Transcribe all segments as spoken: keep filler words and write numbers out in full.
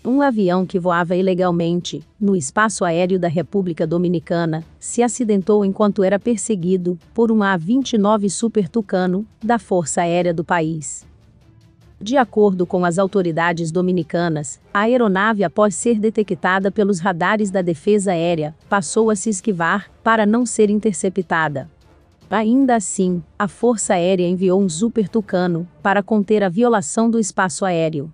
Um avião que voava ilegalmente, no espaço aéreo da República Dominicana, se acidentou enquanto era perseguido por um A vinte e nove Super Tucano, da Força Aérea do país. De acordo com as autoridades dominicanas, a aeronave, após ser detectada pelos radares da Defesa Aérea, passou a se esquivar para não ser interceptada. Ainda assim, a Força Aérea enviou um Super Tucano para conter a violação do espaço aéreo.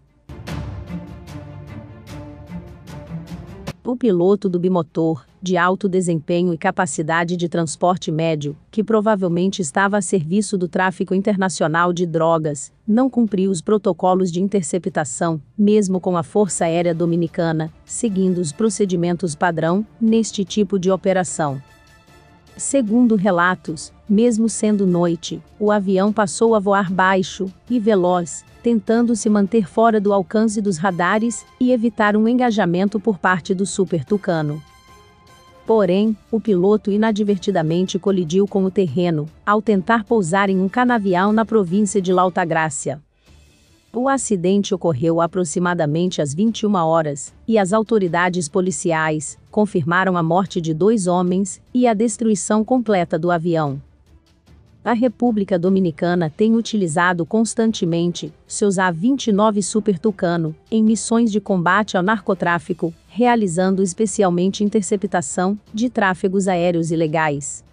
O piloto do bimotor, de alto desempenho e capacidade de transporte médio, que provavelmente estava a serviço do tráfico internacional de drogas, não cumpriu os protocolos de interceptação, mesmo com a Força Aérea Dominicana, seguindo os procedimentos padrão neste tipo de operação. Segundo relatos, mesmo sendo noite, o avião passou a voar baixo e veloz, tentando se manter fora do alcance dos radares e evitar um engajamento por parte do Super Tucano. Porém, o piloto inadvertidamente colidiu com o terreno, ao tentar pousar em um canavial na província de La Altagracia. O acidente ocorreu aproximadamente às vinte e uma horas, e as autoridades policiais confirmaram a morte de dois homens e a destruição completa do avião. A República Dominicana tem utilizado constantemente seus A vinte e nove Super Tucano em missões de combate ao narcotráfico, realizando especialmente interceptação de tráfegos aéreos ilegais.